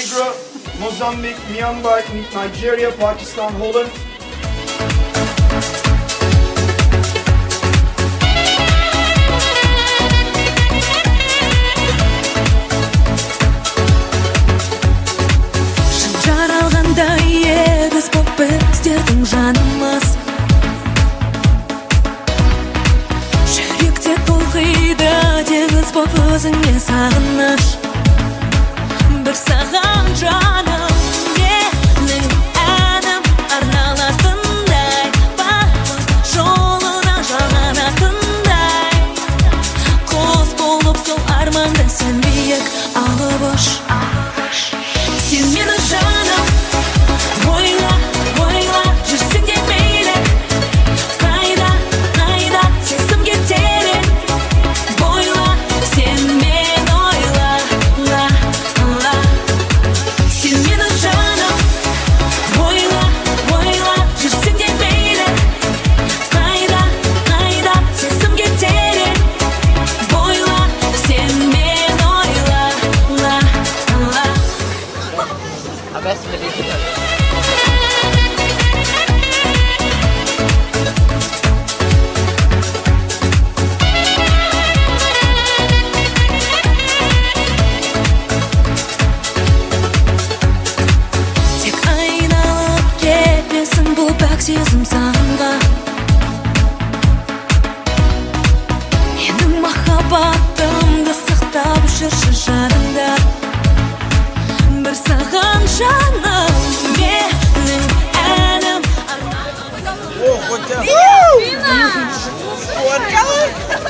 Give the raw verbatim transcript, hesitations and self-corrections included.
Montenegro, Mozambique, Myanmar, Nigeria, Pakistan, Holland. Егіз боп біздердің жанымыз, жүректе толқиды теңіз боп өзіңе сағыныш. Бір саған жаным, менің әнім арналатындай, бақыт жолына жалғанатындай. Құс болып сол арманды сен биік алып ұш. Сен мені жаным, ойла, ойла, жүрсің де мейлі. Қайда, қайда, сезімге терең бойла. Сен мен ойла, ла, ла. Сен мені жаным, ойла, ойла, жүрсің де мейлі. Қайда, қайда, сезімге терең бойла. Сен мен ойла, ла, ла. Тек айналып кетпесін бұл пәк сезім сағынға. Менің махаббатымды сақтап жүрші жанымда. Бір саған жаным, менің әнім. О, хотя. Сколько?